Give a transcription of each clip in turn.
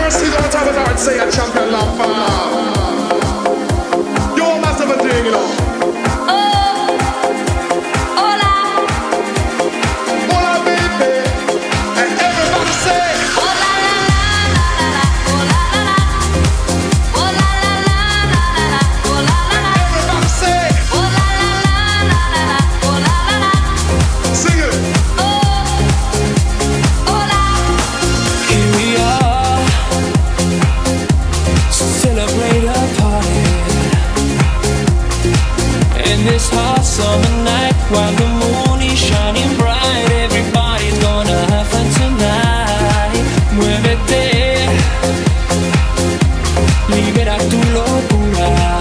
mercy, don't have it hard, say a champion love for love. You must have a thing, you know. Summer night, while the moon is shining bright, everybody's gonna have fun tonight. Muévete, libera tu locura.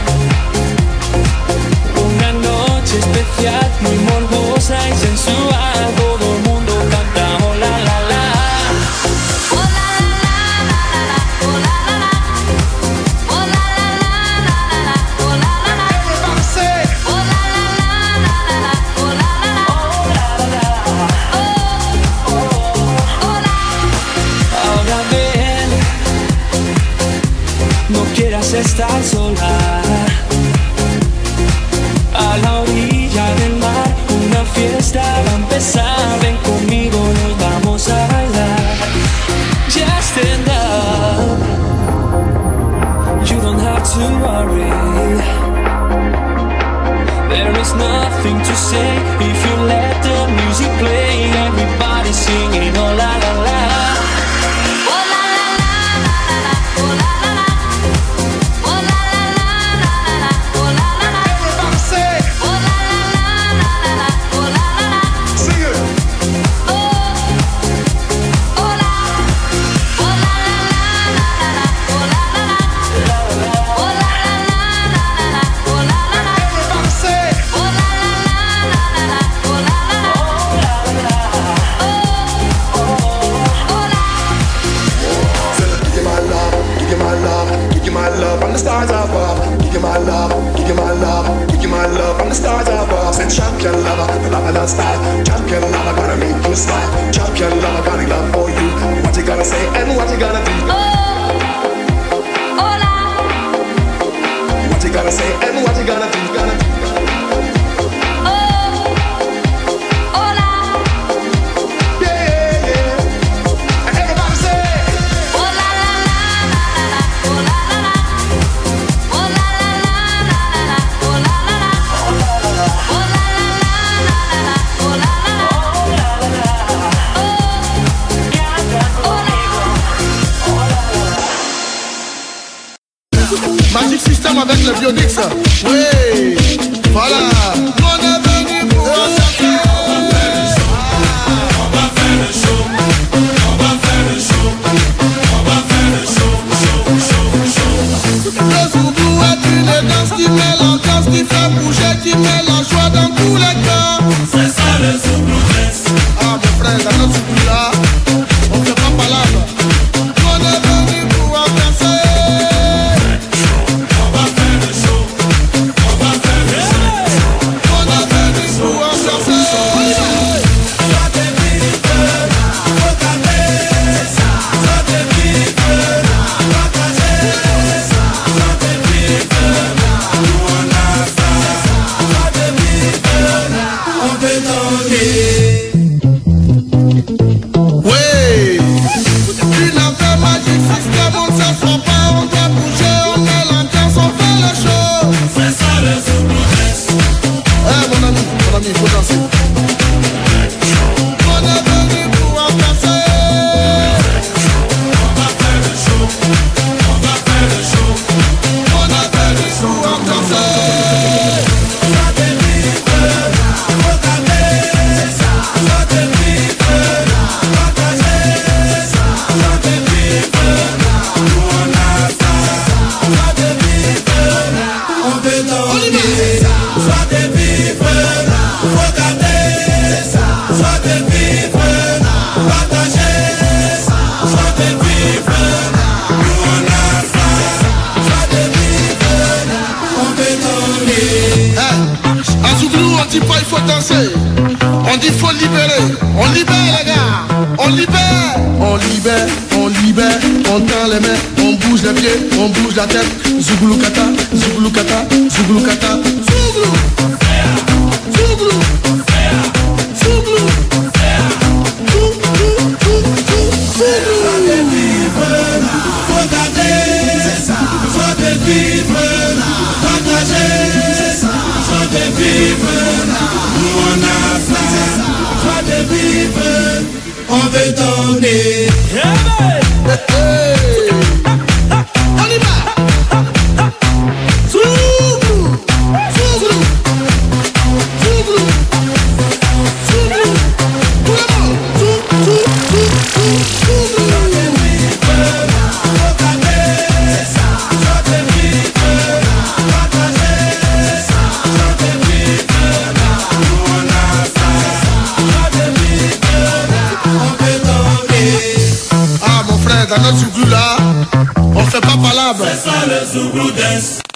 Una noche especial, muy morbosa y sensual. Todo el mundo canta oh la la la. Estar sola a la orilla del mar, una fiesta va a empezar. Ven conmigo, nos vamos a bailar. Just stand up, you don't have to worry. There is nothing to say if you let the music play. Everybody singing oh la la la. Champion lover, the lover that style. Champion lover, gonna make you smile. Champion lover, got a love for you. What you gonna say and what you gonna do? Hola. What you gonna say and what you gonna do? Magic System avec le Bionix. Oui, voilà. On est venu pour chanter. On va faire le show. On va faire le show. On va faire le show. Le Zouglou est une danse qui met l'ambiance, qui fait bouger, qui met la joie dans tous les cœurs. C'est ça le Zouglou dance. Ah mon frère, dans notre Zouglou là, on fait pas palabre. On est venu pour danser. On dit faut libérer, on libère les gars, on libère, on libère, on libère, on on tend les mains, on bouge les pieds, on bouge la tête. Zouglou kata, zouglou kata, zouglou kata. Zouglou, zouglou, zouglou, faut garder, faut te vivre, partager, faut te vivre. Nous on a ça, faut te vivre, on veut donner. On y va. Zouglou, zouglou, zouglou, zouglou. Tout le monde, zouglou. Dans notre Zouglou là, on fait pas palabre. C'est ça le Zouglou Dance.